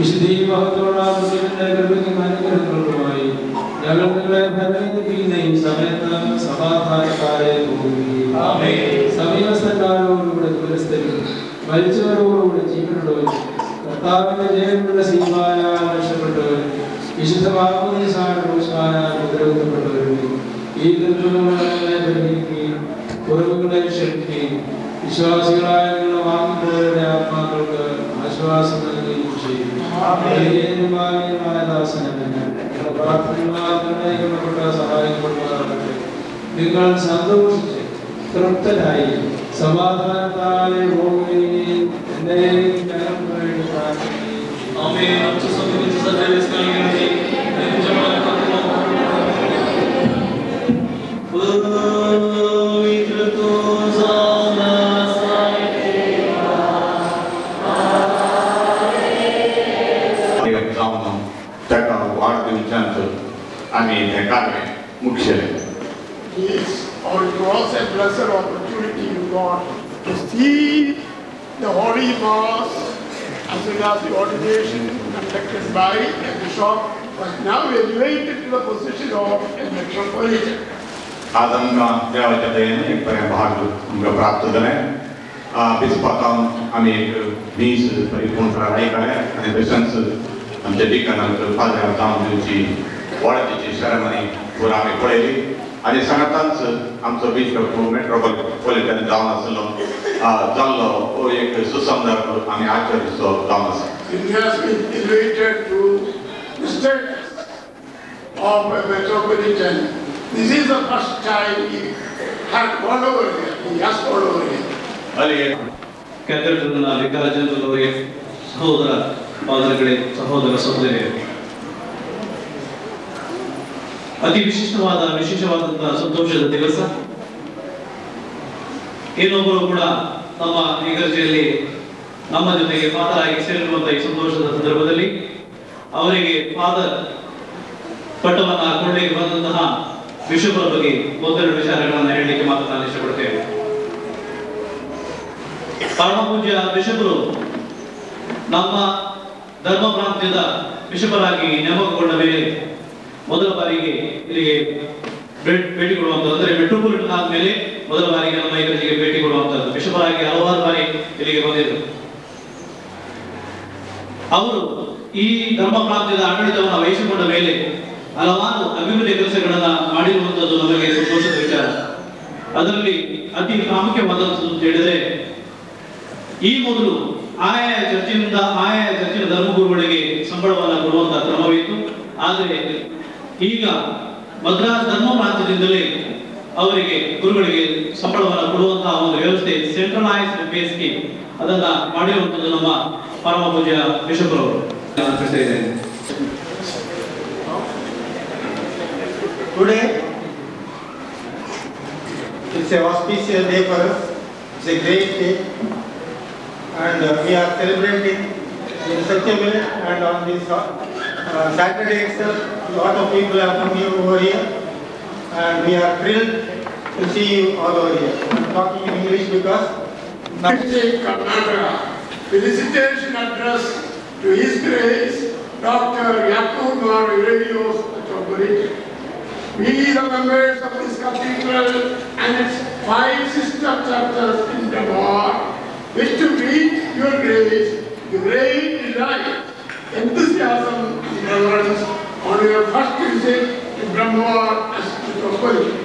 വിശുദ്ധിയും മഹത്വമുള്ള അനുഗ്രഹങ്ങളുമായി ഞങ്ങൾ നിങ്ങളെ ഭരണീകരിക്കുന്ന ഈ സമയത്ത് സമാധാനക്കാരെ പോകുകയും സമീപസ്ഥക്കാരോടുകൂടെ ദൂരസ്ഥരും മരിച്ചവരോടുകൂടെ ജീവനുള്ളവരും കർത്താവിന്റെ ജയമുള്ള സീമായ രക്ഷപ്പെട്ടവരും വിശുദ്ധ ഉത്തരവിധപ്പെട്ടവരും ഈ ദുർഗങ്ങളെ പരിഹരിക്കുകയും കുറവുകളെ ക്ഷമിക്കുകയും വിശ്വാസികളായ നിങ്ങളുടെ വാങ്ങിപ്പോയവരുടെ ആത്മാക്കൾക്ക് ആശ്വാസം നൽകുകയും ചെയ്യും. സഹായപ്പെടുവാനാകട്ടെ. നിങ്ങൾ സന്തോഷിച്ച് തൃപ്തരായി സമാധാനത്താലെ പോകുകയും എന്തെങ്കിലും ഞങ്ങൾക്ക് വേണ്ടി പ്രാർത്ഥിക്കുകയും Yes, it was a blessed opportunity you got to see the Holy Mass as well as the ordination conducted by a bishop was now elevated to the position of a metropolitan. आदमगा देवाच्या दयेने एक पर्यंत भाग प्राप्त झाले. बिस्पाकाम आम्ही एक 20 परिपूर्ण प्रणाली करे आणि तसंच आमच्या ठिकाणांवर फादर जामची वाढतीची सेरेमनी वर आम्ही पळयली आणि सगळ्यांच आमचो बिशप मेट्रोपॉलिटन जावन आसलो जाल्लो एक सुसंदर आम्ही आचरितो जावन आसा. He has been elevated to the status of a metropolitan. This is the first time he had gone over here. He has gone over here. ಅಲ್ಲಿಗೆ ಕೆಳಗಡೆನ ವಿಕಾರಜನರಿಗೆ ಸಹೋದರ ಪಾದಗಳೇ ಸಹೋದರ ಸಹೋದರಿಯರೇ ಅತಿ ವಿಶೇಷವಾದಂತಹ ಸಂತೋಷದ ದಿವಸ. ಇನ್ನೊಬ್ಬರು ಕೂಡ ನಮ್ಮ ಇಗರ್ಜಿಯಲ್ಲಿ ನಮ್ಮ ಜೊತೆಗೆ ಫಾದರ್ ಆಗಿ ಸೇರಿರುವಂತಹ ಈ ಸಂತೋಷದ ಸಂದರ್ಭದಲ್ಲಿ ಅವರಿಗೆ ಫಾದರ್ ಪಟ್ಟವನ್ನ ಕೊಳ್ಳಿಗೆ ಬಂದಂತಹ ಬಿಷಪರ ಬಗ್ಗೆ ಒಂದೆರಡು ವಿಚಾರಗಳನ್ನು ಹೇಳಲಿಕ್ಕೆ ಮಾತ್ರ ನಾನು ಇಷ್ಟಪಡ್ತೇನೆ. ಪರಮ ಪೂಜ್ಯ ಬಿಷಪರು ನಮ್ಮ ಧರ್ಮ ಪ್ರಾಂತ್ಯದ ಬಿಷಪರಾಗಿ ನೇಮಕಗೊಂಡ ಮೇಲೆ ಮೊದಲ ಬಾರಿಗೆ ಇಲ್ಲಿಗೆ ಭೇಟಿ ಕೊಡುವಂಥದ್ದು, ಅಂದರೆ ಮೆಟ್ರೋಪಾಲಿಟನ್ ಆದ್ಮೇಲೆ ಮೊದಲ ಬಾರಿಗೆ ನಮ್ಮ ಇಗರ್ಜಿಗೆ ಭೇಟಿ ಕೊಡುವಂಥದ್ದು. ಬಿಷಪರಾಗಿ ಹಲವಾರು ಬಾರಿ ಇಲ್ಲಿಗೆ ಬಂದಿದ್ದರು. ಅವರು ಈ ಧರ್ಮ ಪ್ರಾಂತ್ಯದ ಆಡಳಿತವನ್ನು ವಹಿಸಿಕೊಂಡ ಮೇಲೆ ಹಲವಾರು ಅಭಿವೃದ್ಧಿ ಕೆಲಸಗಳನ್ನ ಮಾಡಿರುವಂಥದ್ದು ನಮಗೆ ಸಂತೋಷದ ವಿಚಾರ. ಅದರಲ್ಲಿ ಅತಿ ಪ್ರಾಮುಖ್ಯವಾದಂಥದ್ದು ಅಂತ ಹೇಳಿದ್ರೆ, ಈ ಮೊದಲು ಆಯಾ ಚರ್ಚಿನ ಧರ್ಮಗುರುಗಳಿಗೆ ಸಂಬಳವನ್ನು ಕೊಡುವಂತಹ ಕ್ರಮವಿತ್ತು. ಆದರೆ ಈಗ ಮದ್ರಾಸ್ ಧರ್ಮ ಪ್ರಾಂತ್ಯದಿಂದಲೇ ಅವರಿಗೆ ಗುರುಗಳಿಗೆ ಸಂಬಳವನ್ನು ಕೊಡುವಂತಹ ಒಂದು ವ್ಯವಸ್ಥೆ ಸೆಂಟ್ರಲೈಸ್ಡ್ ಪೇ ಸ್ಕೀಮ್ ಅದನ್ನ ಮಾಡಿರುವಂಥದ್ದು ನಮ್ಮ ಪರಮ ಪೂಜ್ಯ ಬಿಷಪರವರು. Today, it's a auspicious day for us. It's a great day, and we are celebrating in such a way. And on this Saturday itself, a lot of people are coming over here, and we are thrilled to see you all over here. I'm talking in English because Karnataka felicitation address to His Grace Dr. Yakub Aurelius Metropolitan. We, the members of this cathedral and its 5 sister churches in Brahmawar, wish to greet your grace with great delight, enthusiasm and reverence on your first visit to Brahmawar as Metropolitan.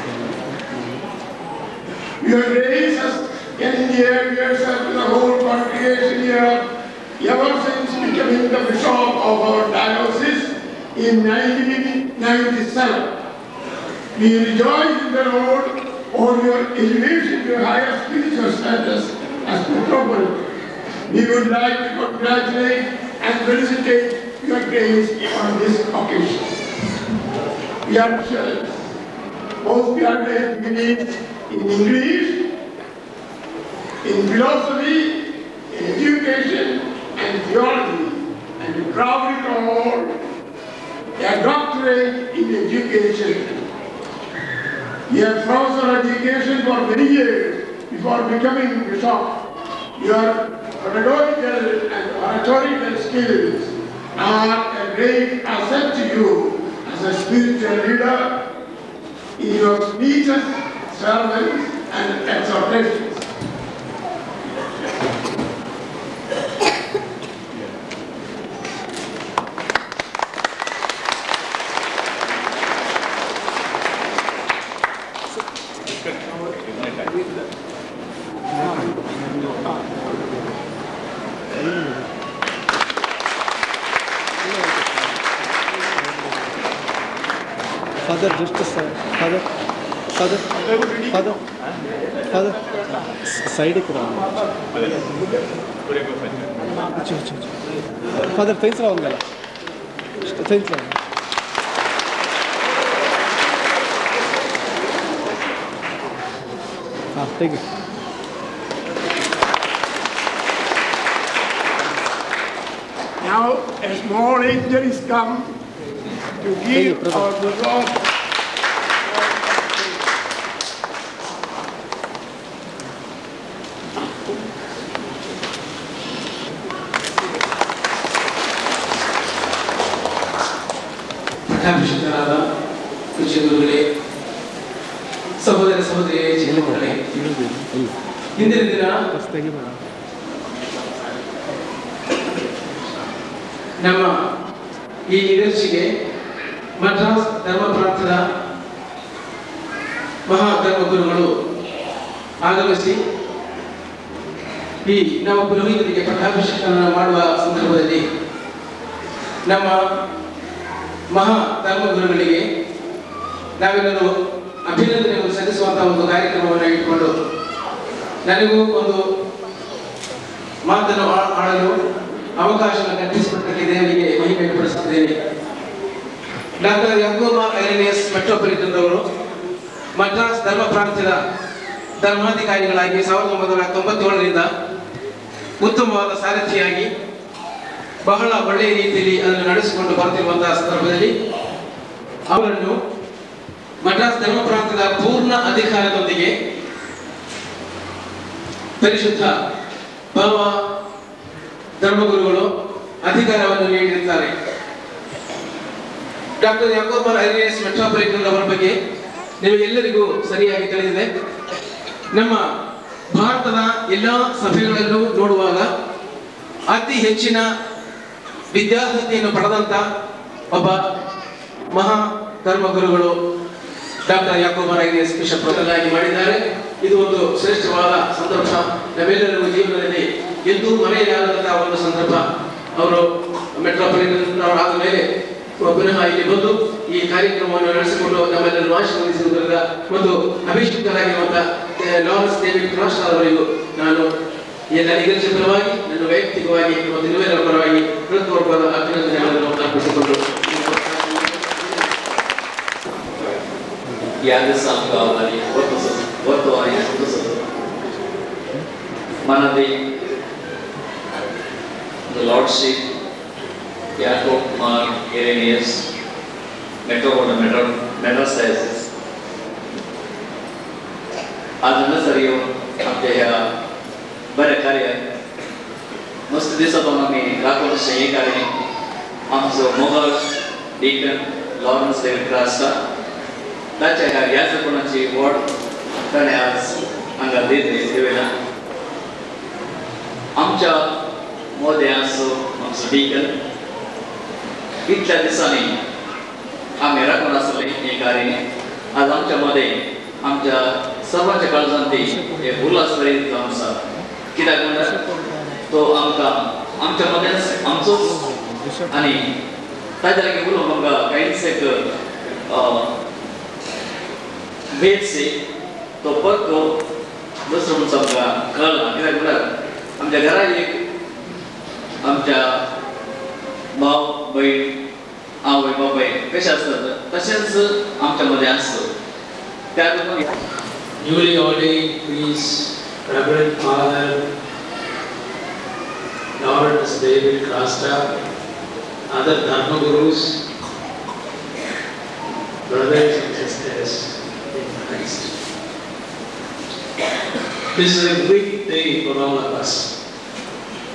Your grace has endeared yourself to the whole congregation here ever since becoming the bishop of our diocese in 1997. We rejoice in the Lord on your elevation to higher spiritual status as metropolitan. We would like to congratulate and felicitate your grace on this occasion. We are both believe in English, in philosophy, in education and theology, and we proudly hold a doctorate in education. He has professor education for many years before becoming bishop. Your pedagogical and oratorical skills are a great asset to you as a spiritual leader in your speeches, sermons, and exhortations. Father, just a side. Father. Side karo. Father, thanks ra ongala. Thanks ra. Thank you. Now, a small angel is come to give our beloved ಪಟ್ಟಾಭಿಷಿಕ್ತರಾದ ಪೂಜ್ಯ ಗುರುಗಳೇ, ಸಹೋದರ ಸಹೋದರಿಯರೇ, ಚಿಕ್ಕಮಕ್ಕಳೇ, ಇಂದಿನ ದಿನ ನಮ್ಮ ಈ ನಿದರ್ಶಿಗೆ ಮದ್ರಾಸ್ ಧರ್ಮ ಪ್ರಾಂತದ ಮಹಾಧರ್ಮ ಗುರುಗಳು ಆಗಮಿಸಿ ಈ ನಮ್ಮ ಪುರೋಹಿತರಿಗೆ ಪಟ್ಟಾಭಿಷೇಕವನ್ನು ಮಾಡುವ ಸಂದರ್ಭದಲ್ಲಿ ನಮ್ಮ ಮಹಾ ಧರ್ಮ ಗುರುಗಳಿಗೆ ನಾವೆಲ್ಲರೂ ಅಭಿನಂದನೆಯನ್ನು ಸಲ್ಲಿಸುವಂತಹ ಒಂದು ಕಾರ್ಯಕ್ರಮವನ್ನು ಇಟ್ಟುಕೊಂಡು ನನಗೂ ಒಂದು ಮಾತನ್ನು ಆಡಲು ಅವಕಾಶವನ್ನು ಕಲ್ಪಿಸಿಕೊಟ್ಟಕ್ಕೆ ದೇವರಿಗೆ ಮಹಿಮೆ ಪಡಿಸುತ್ತೇನೆ. ಡಾಕ್ಟರ್ ಯಾಕೋಬ ಐರೇನಿಯಸ್ ಮೆಟ್ರೋಪಾಲಿಟನ್ ಅವರು ಮದ್ರಾಸ್ ಧರ್ಮ ಪ್ರಾಂತ್ಯದ ಧರ್ಮಾಧಿಕಾರಿಗಳಾಗಿ 1997ರಿಂದ ಉತ್ತಮವಾದ ಸಾರಥಿಯಾಗಿ ಬಹಳ ಒಳ್ಳೆಯ ರೀತಿಯಲ್ಲಿ ಅದನ್ನು ನಡೆಸಿಕೊಂಡು ಬರುತ್ತಿರುವಂತಹ ಸಂದರ್ಭದಲ್ಲಿ ಅವರನ್ನು ಮದ್ರಾಸ್ ಧರ್ಮ ಪ್ರಾಂತ್ಯದ ಪೂರ್ಣ ಅಧಿಕಾರದೊಂದಿಗೆ ಪರಿಶುದ್ಧ ಭಾವ ಧರ್ಮಗುರುಗಳು ಅಧಿಕಾರವನ್ನು ನೀಡಿರುತ್ತಾರೆ. ಡಾಕ್ಟರ್ ಯಾಕೋಬ ಐರೇನಿಯಸ್ ಮೆಟ್ರೋಪಾಲಿಟನ್ ಅವರ ಬಗ್ಗೆ ನಿಮಗೆಲ್ಲರಿಗೂ ಸರಿಯಾಗಿ ತಿಳಿದಿದೆ. ನಮ್ಮ ಭಾರತದ ಎಲ್ಲ ಸಭೆಗಳಲ್ಲೂ ನೋಡುವಾಗ ಅತಿ ಹೆಚ್ಚಿನ ವಿದ್ಯಾರ್ಥಿಯನ್ನು ಪಡೆದಂತ ಒಬ್ಬ ಮಹಾ ಧರ್ಮಗುರುಗಳು ಡಾಕ್ಟರ್ ಯಾಕೋಬ ಐರೇನಿಯಸ್ ಬಿಷಪ್ ಆಗಿ ಮಾಡಿದ್ದಾರೆ. ಇದು ಒಂದು ಶ್ರೇಷ್ಠವಾದ ಸಂದರ್ಭ, ನಮ್ಮೆಲ್ಲರಿಗೂ ಜೀವನದಲ್ಲಿ ಎಂದೂ ಮರೆಯಲಾಗದಂತಹ ಒಂದು ಸಂದರ್ಭ. ಅವರು ಮೆಟ್ರೋಪಾಲಿಟನ್ ಆದ ಮೇಲೆ ಪುನಃ ಇಲ್ಲಿ ಬಂದು ಈ ಕಾರ್ಯಕ್ರಮವನ್ನು ನಡೆಸಿಕೊಂಡು ನಮ್ಮೆಲ್ಲರೂ ಆಶೀರ್ವದಿಸುವುದರಿಂದ ಒಂದು ಅಭಿಷಿಕ್ತರಾಗಿರುವಂತಹ ಲಾರೆನ್ಸ್ ಡೇವಿಡ್ ಕ್ರಾಸ್ ಅವರಿಗೂ ನಾನು ಎಲ್ಲ ನಿಗದಿತ ಪರವಾಗಿ ನನ್ನ ವೈಯಕ್ತಿಕವಾಗಿ ಮತ್ತು ನೀವೆಲ್ಲರ ಪರವಾಗಿ ಹೃತ್ಪೂರ್ವಕವಾದ ಅಭಿನಂದನೆಗಳನ್ನು ಅರ್ಪಿಸಿಕೊಂಡು the Lordship Jacob Mar Irenaeus Metropolitan Madras Diocese. आजनं सरियो आमच्या ह्या बऱ्या कार्यात मस्त दिसत आम्ही राखून हे कार्य आमचं मोगल डीकन लॉरेन्स डेव्हिड क्रास्टा त्याच्या ह्या याच कोणाची वॉर्ड त्याने आज अंगात देवेला आमच्या मोदे असो आमचं डीकन इतल्या दिवसांनी आम्ही राखून असले हे कार्य आज आमच्यामध्ये आमच्या सर्वांच्या काळजांती हे उल्हासभरीत आमचा कित्याक म्हणल्यार तो आमच्यामध्ये आमचोच आणि ताज्या लागीं उलोवंक आमकां कांयच एक भेटसे तो परतो दुसरो म्हणचो आमकां कळना. कित्याक म्हणल्यार आमच्या घरान एक आमच्या भाव बहीण आवय बापाय कशें आसतात तशेंच आमच्या मध्ये आसता. त्या newly ordained priest, Reverend Father Lawrence David Crasta, other Dharma Gurus, brothers and sisters in Christ. This is a great day for all of us.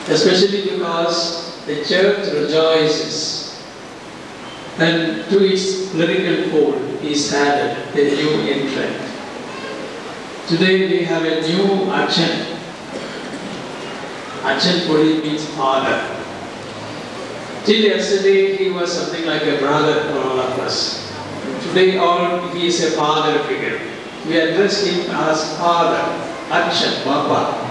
especially because the church rejoices and to its lyrical fold is added a new entrant. Today we have a new Achan. Achan Puri means father. Till yesterday he was something like a brother for all of us. Today he is a father figure. We address him as father, Achan, Baba.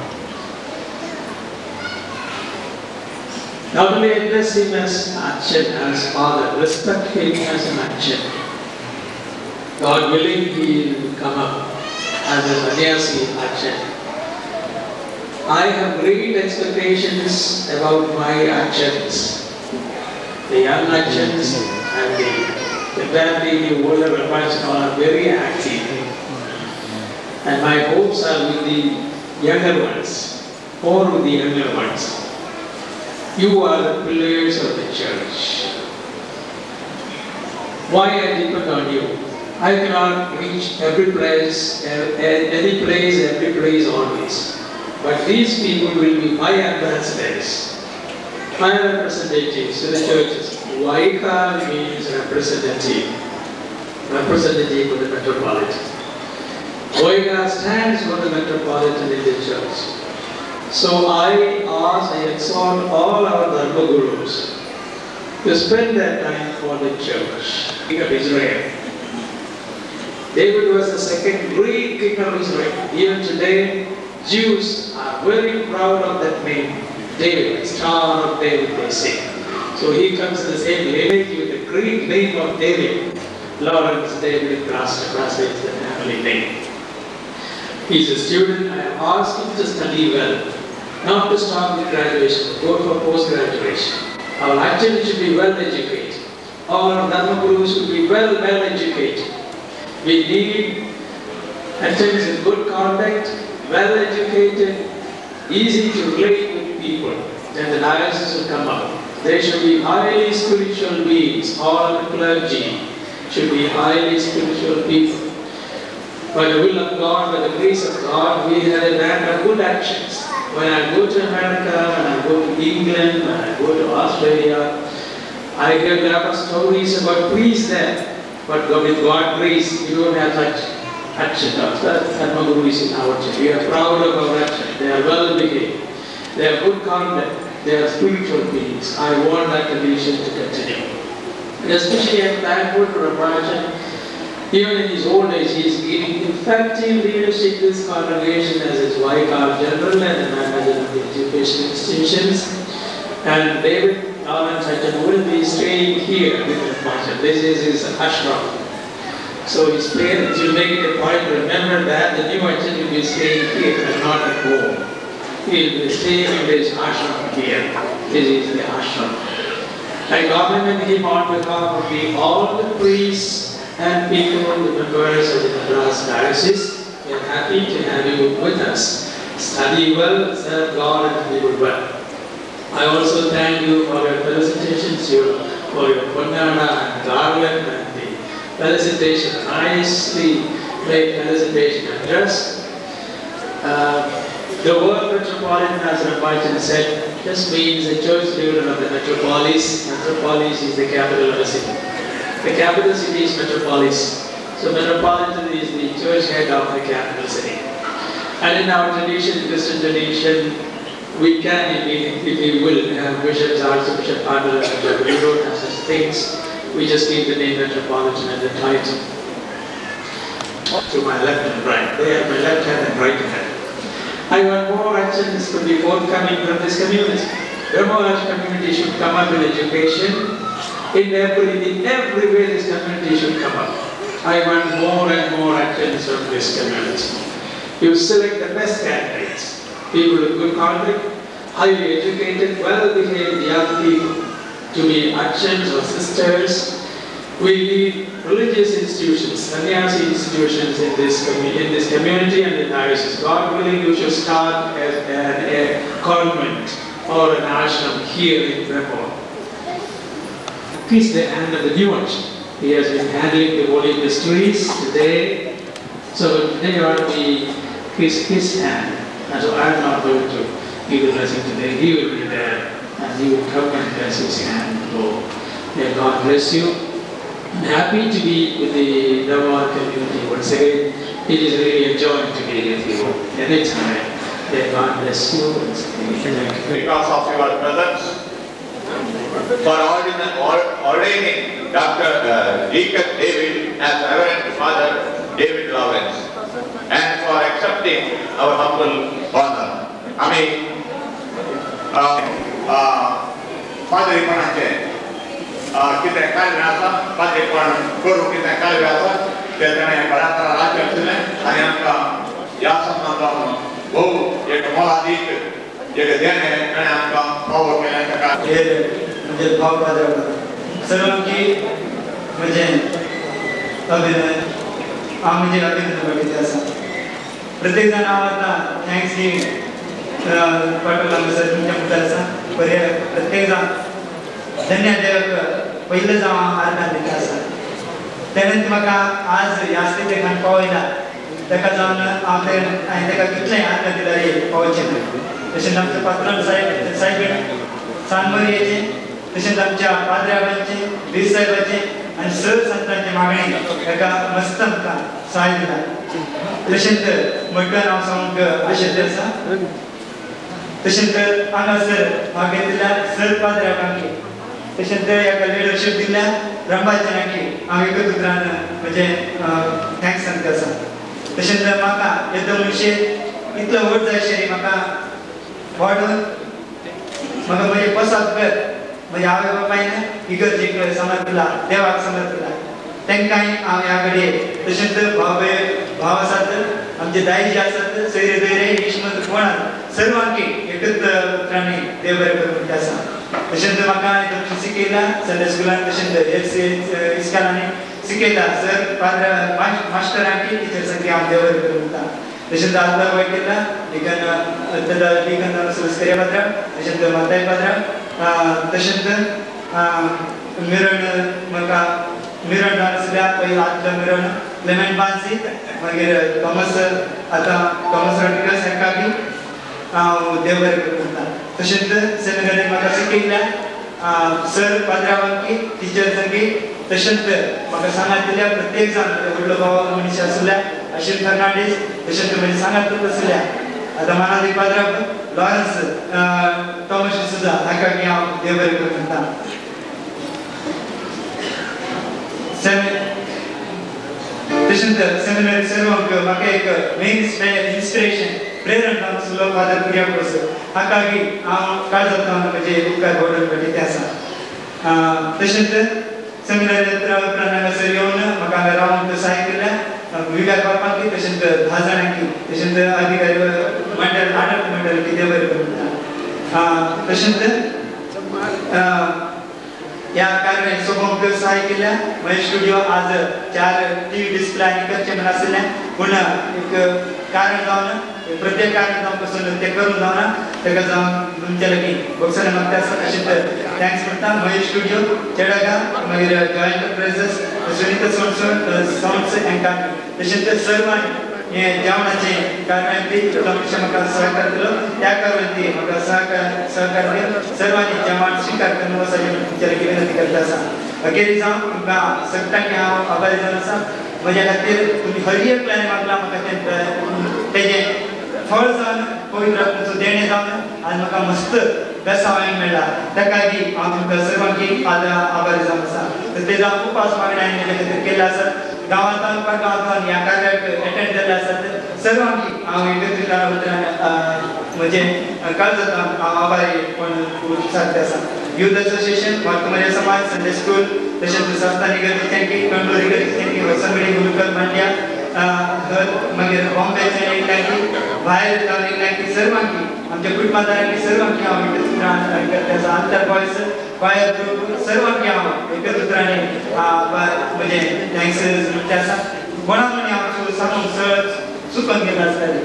Not only address him as Achan, as father, respect him as an Achan. God willing, he will come up as a Sannyasi Achan. I have great expectations about my Achans. The young Achans and the family, the older Achans are very active. And my hopes are with the younger ones, or with the younger ones. You are the pillars of the church. Why I depend on you? I cannot reach every place, any place, every place always. But these people will be my ambassadors, my representatives to the churches. Vaika means representative of the metropolitan. Vaika stands for the metropolitan in the church. So I exhort all our Dharma Gurus to spend their time for the church. King of Israel. David was the second great king of Israel. Even today, Jews are very proud of that name, David, Star of David, they say. So he comes in the same lineage with the great name of David. Lawrence David translates the family name. He's a student. I have asked him to study well. Not to stop with graduation, go for post-graduation. Our Achan should be well educated. All our Dharma Gurus should be well educated. We need Achans in good conduct, well educated, easy to relate with people. Then the diocese will come up. They should be highly spiritual beings. All the clergy should be highly spiritual people. By the will of God, by the grace of God, we have a band of good actions. When I go to America, when I go to England, when I go to Australia, I hear a lot of stories about priests there. But with God's grace, we don't have such action. That's Dharma Gurus in our church. We are proud of our action. They are well behaved. They have good conduct. They are spiritual beings. I want that condition to continue. And especially I'm thankful for Rajan. Even in his old age, he is giving effective leadership to this congregation as his Vaika General and the manager of the education institutions. And David Lawrence Achan will be staying here with the Rajan. This is his ashram. So his parents will make it a point to remember that the new Achan will be staying here and not at home. He will be staying in this ashram here. This is the ashram. I compliment him on behalf of all the priests and people, the members of the Madras Diocese. We are happy to have you with us. Study well, serve God and live well. I also thank you for your felicitations, for your Ponnana and garland and the felicitation, nicely made felicitation address. The word metropolitan, as Rajan said, just means the church leader of the metropolis. Metropolis is the capital of the city. The capital city is metropolis. So metropolitan is the church head of the capital city. And in our tradition, Christian tradition, we can, if we will, have bishops, archbishop, cardinal, and we don't have such things. We just keep the name metropolitan and the title. To my left and right. They are my left hand and right hand. I want more actions to be forthcoming from this community. The more community should come up with education. In every way this community should come up. I want more and more actions from this community. You select the best candidates. People with good conduct, highly educated, well-behaved young people to be actions or sisters. We need religious institutions, sannyasi institutions in this community and the diocese. God willing, you should start a convent or an ashram here in Brahma. Kiss the hand of the new one. He has been handling the holy mysteries today. So today I want to kiss his hand. And so I am not going to give the blessing today, he will be there and he will come and bless his hand. So may God bless you. I'm happy to be with the Dhamma community once again. It is really a joy to be with you anytime. May God bless you. Because of your presence, for ordaining Dr. Deacon David as Reverend Father David Lawrence, and for accepting our humble honor. Father Ipanate, kita kali nasa, Father Ipan guru kita kali nasa, kita ni beratara raja sini, hanya yasam nandam, एक महादीप जगह देने कने आपका power में लेकर का ये मुझे भाव पैदा हुआ सर्वों की मुझे अभिनय मुझे अभिनय बघितले असा प्रत्येक जण आवाजला थँक्स नी पाठवला सर तुमच्या मुद्द्याचा पर्याय प्रत्येक जण धन्यवाद पहिलं जाव आरना दिला असा त्यानंतर म्हाका आज ह्या स्थितीत खान पावयला तेका जावन हांवें तेका कितलें आत्म दिला रे पावचें ना तशेंच आमचे पात्रांव साहेब सांगमरयेचे तशेंच आमच्या पाद्र्यावांचे वीर साहेबाचे आनी सर संतांचे मागणे तेका मस्त आमकां सहाय दिला तशेंच म्हटल्यार हांव सांगूंक आशिल्लें आसा तशेंच हांगासर म्हाका दिल्या सर पाद्र्यावांकी तशेंच हेका लिडरशीप दिल्या रंबाचनाकी हांव एकच उतरान म्हजे थँक्स सांगता आसा तशेंच म्हाका येदो मनशेर इतलो व्हड जाय आशिल्ली म्हाका वाडून म्हाका म्हजे पसंत कर म्हज्या आवय बापायन इगर्जेक समर्पिला देवाक समर्पिला तांकांय हांव ह्या घडये तशेंच भाव आसात आमचे दायजी आसात सैरे दैरे इश्मत कोणाक सर्वांकी एकच उतरांनी देव बरें करूं म्हणटा आसा तशेंच म्हाका शिकयला संडे स्कुलान तशेंच इस्कालांनी शिकयला सर मास्टरांकी टिचर्सांकी हांव देव बरें करूं म्हणटा तशेंच आजूबाजू वायट केला देखन सुस्कर्या पात्रांव तशेंच माताय पात्रांव तशेंच मिरण म्हाका मिरण जावन आसल्या पयलो आदलो मिरण क्लेमेंट बान्सी मागीर थॉमस आतां थॉमस रॉड्रिगस हेका बी हांव देव बरें करूं म्हणटा तशेंच सेमिनारीन म्हाका शिकयल्या सर पात्रांवांकी टिचर्सांकी तशेंच म्हाका सांगात दिल्या प्रत्येक जाण व्हडलो भाव मनीस आसल्या अशील फर्नांडीस तशेंच म्हजे सांगातूच आसल्या आतां मानादी पात्रांव लॉरन्स टॉमस डिसूजा हाका बी हांव देव बरें करूं म्हणटा तशेंच सेमिनारी सर्वांक म्हाका एक मेन इन्स्पिरेशन प्रेरण जावन आसलो फादर कुर्याकोस हाका बी हांव काळजांतल्यान म्हजे उपकार भोगून भेटयते आसा तशेंच सेमिनारी उपरांत हांगासर येवन म्हाका हांगा रावूंक सहाय केल्या विकार बापांकी तशेंच 10 जाणांकी तशेंच अधिकारी मंडळ नाटक मंडळ कितें बरें करता तशेंच या कारणे सोबोंक सहाय केल्या म्हजे स्टुडिओ आज 4 टीव्ही डिस्प्ले आनी करचे म्हण आसले पूण एक कारण जावन प्रत्येक कारण जावन पासून ते करून जावना तेका जावन तुमच्या लागीं बक्षाने मागता आसा तशेंच थँक्स म्हणटा म्हजे स्टुडिओ चेडगा मागीर जॉय एंटरप्रायझस सुनीता साउंड्स हांकां तशेंच सर्वांनी हे जेवणाचे कारणांती तुमचे म्हाका सहकार दिलो त्या कारणांती म्हाका सहकार दिलो सर्वांनी जेवण स्वीकार करून वचपाची तुमच्या लागीं विनंती करता आसा अखेरीस हांव तुमकां सगळ्यांक हांव आभारी जावन आसा म्हज्या खातीर तुमी हर एक प्लॅन मागला म्हाका तेजें फळ जावन पवित्र तुमचो देणे जावन आज म्हाका मस्त बेसावण मेळ्ळा ताका बी हांव तुमकां सर्वांकी आभारी जावन आसा तेजा खूब आस मागण्या हांवें म्हज्या खातीर केल्या आसात गांवांतल्यान परगांवांतल्यान ह्या कार्याक एटेंड जाल्ले आसात सर्वांकी हांव एकत्रीकरण उतरान म्हजे काळजांतल्यान हांव आभारी सांगता आसा यूथ असोसिएशन मार्कमारिया समाज संडे स्कूल तशेंच संस्थानी गरजेच्यांकी कंडोरी गरजेच्यांकी वसंगडी गुरुकुल मांड्या मागीर बॉम्बेचे येयल्यांकी भायर जावन येयल्यांकी सर्वांकी आमच्या कुटुंबादारांकी सर्वांकी हांव एकत्रीकरण करता आसा आंतर बॉयज क्वायर ग्रुप सर्वांकी हांव एकच उतरांनी म्हजे थँक्स म्हणटा आसा कोणा म्हणी हांव सांगूंक सर चुकून गेलो आसतालें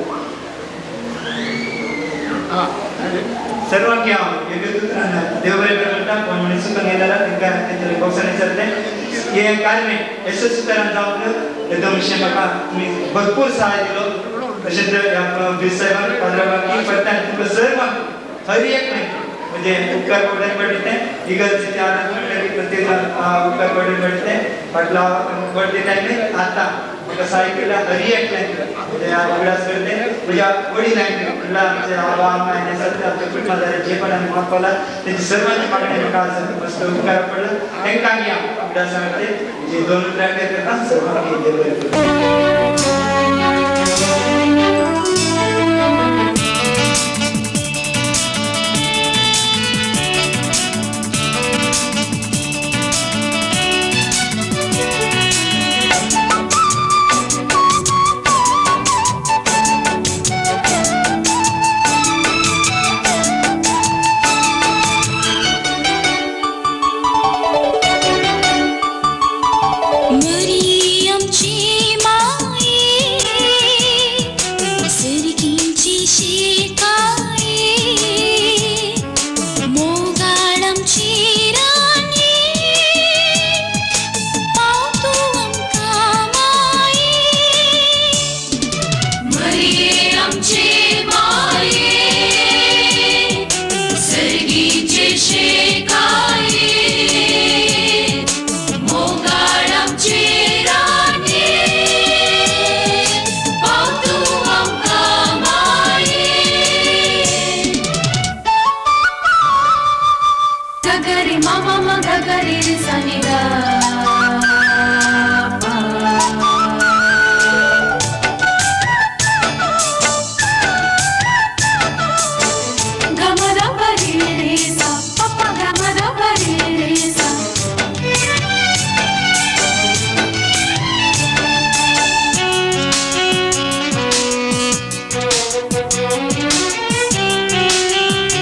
सर्वांकी हांव एकच उतरान देव बरें करूं म्हणटा कोण म्हणी चुकून गेलो जाल्यार तांकां तेंचे बॉक्सान विचारलें हे कारणे यशस्वी तरान जावन येदो विशय म्हाका तुमी भरपूर सहाय दिलो तशेंच ह्या वीर साहेबांक पाद्रावांकी परतान तुमकां सर्वांक हर एक म्हणजे उपकार पडून पडते इगलचे आनंद प्रत्येक उपकार पडून पडते फाटला पडते टाइम आता म्हाका सायकल हर एक म्हणजे अभ्यास करते म्हणजे वडील म्हणला म्हणजे आबा मायने सध्या आमच्या कुटुंबात जे पण आम्ही मागवला त्यांची सर्वांची मागणी म्हाका आज मस्त उपकार पडला तांकां आमी अभ्यास करते जे दोन उतरां करता सर्वांक देव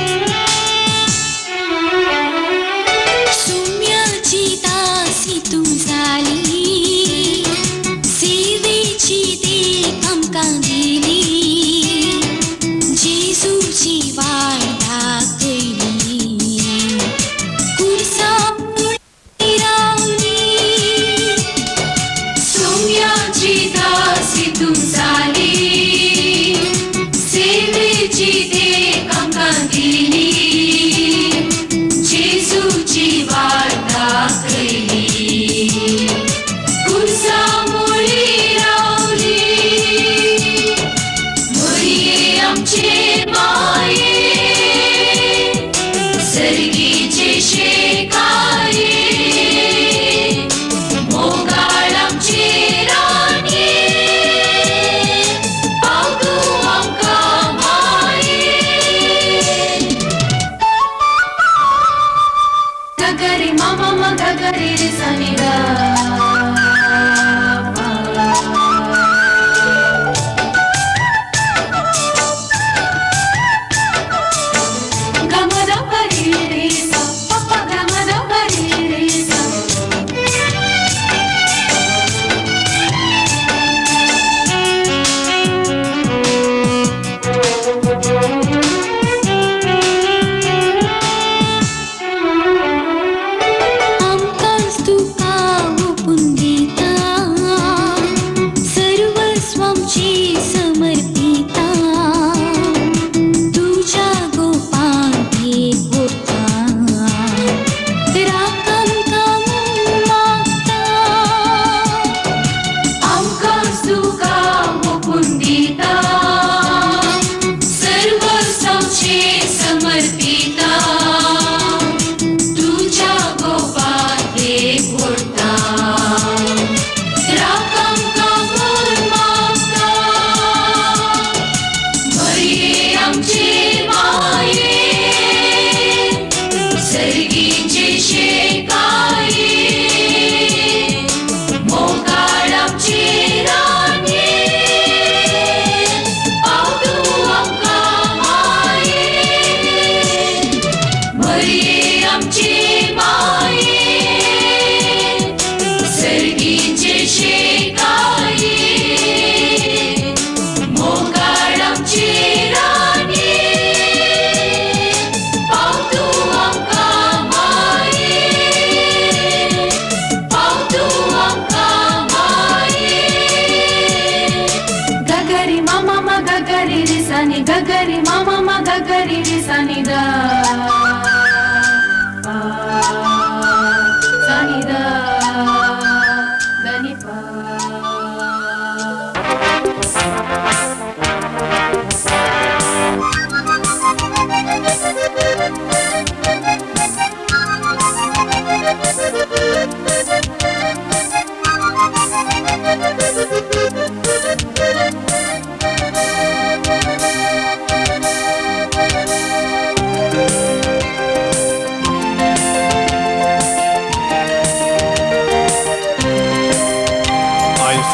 तू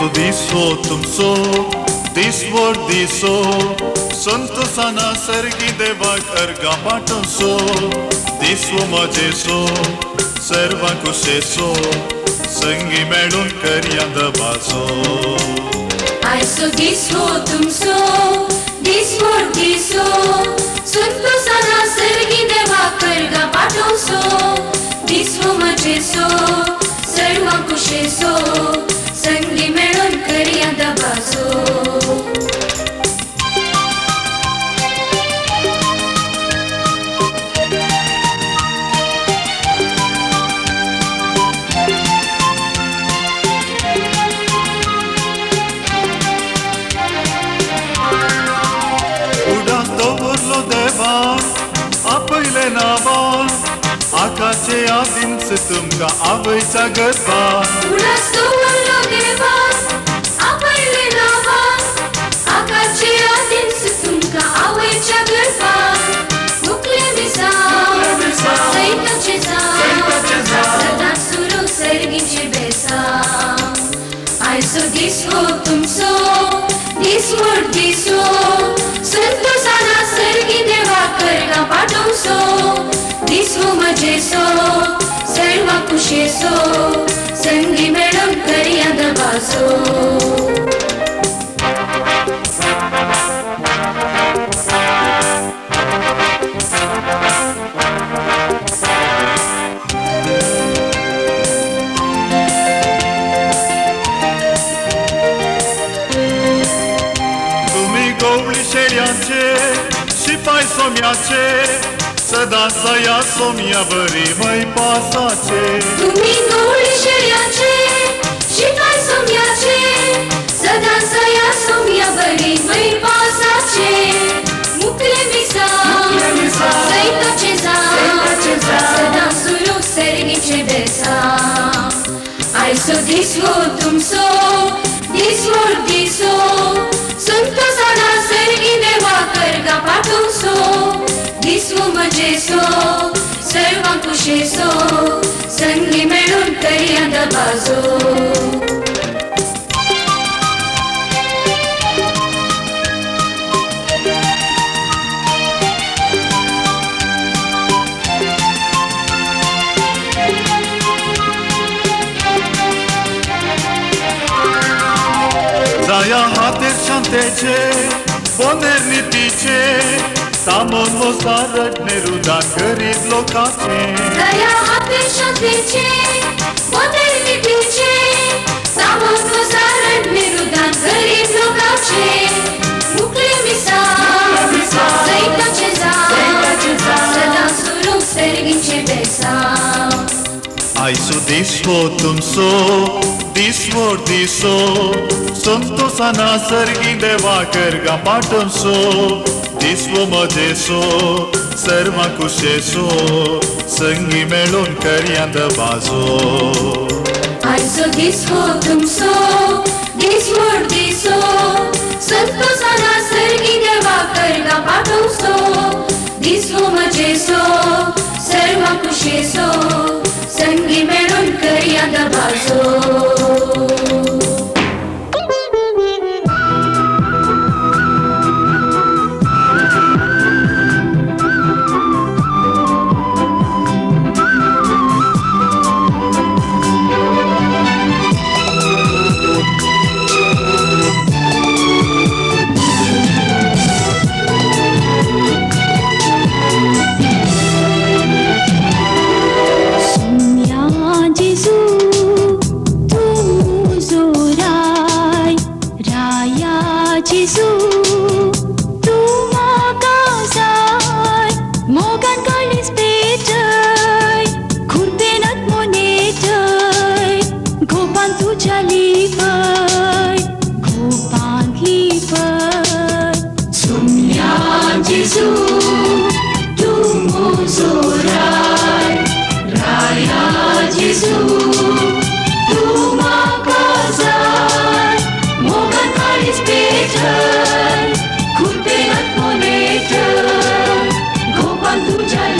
सो दिसो तुमचो दिसवड दिसो संतोषाना सर्गी देवा अर्गा पाठसो दिसवो मजेसो सर्वांक कुशेसो संगी मेळून करयांद बाजो आयसो दिसो तुमचो दिसवड दिसो संतोषाना सर्गी देवा अर्गा पाठसो दिसवो मजेसो सर्वांक कुशेसो संगी मेळून करयांद बाजो आपले नावान आकाशे आदिंच तुमका आवयचा गरबान उडास दवरलो देवान आपले नावान आकाशे आदिंच तुमका आवयचा गरबान मुकले मिसाल सैताचे जाळ सदा सुरू सर्गीचे बेसाम आयसो दिसो तुमचो दिसवड दिसो संतोषाना सर्गी देवा करगा पाठवसो दिसवो मजेसो सर्वा कुशेसो संगी मेळून करयांद बाजो शिपाई सोम्याचे सदा सया सोम्या बरी मै पासाचे तुम्ही गवळी शेळ्याचे शिपाई सोम्याचे सदा सया सोम्या बरी मै पासाचे मुकले मिसाल सैताचे जाळ सदा सुरू सर्गीचे बेसाम आयसो दिसवो तुमचो दिसवड दिसो संतोषाना सर्गी देवा करगा पाठवसो दिसवो मजेसो सर्वांक कुशेसो संगी मेळून करयांद बाजो जाया हातेर शांतेचे बोनेर नीतीचे सामोन मोसार रुदान गरीब लोकांचे जाया हातेर शांतेचे बोनेर नीतीचे सामोन मोसार रुदान गरीब लोकांचे मुकले मिसाल सैताचे जाळ सदा सुरू सर्गीचे बेसाम आयसो दिसो तुमचो दिसवड दिसो संतोषाना सर्गी देवा करगा पाठवसो दिसवो मजेसो सर्वा कुशेसो संगी मेळून करयांद बाजो आयसो दिसो तुमचो दिसवड दिसो संतोषाना सर्गी देवा करगा पाठवसो दिसवो मजेसो सर्वा कुशेसो संगी मेळून करयांद बाजो तुझ्या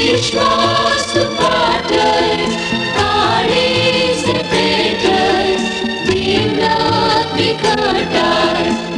विश्वास पाटर काळे से पेटर भीमनाथ विकटार